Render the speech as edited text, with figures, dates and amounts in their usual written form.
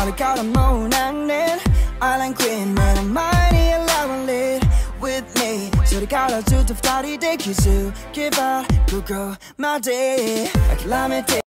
너를 깔아놓은 악는 Island Queen Man I'm mighty alive and lit with me 소리 갈아줄 듯 다리 들키수 Give up, go grow my day I can lie me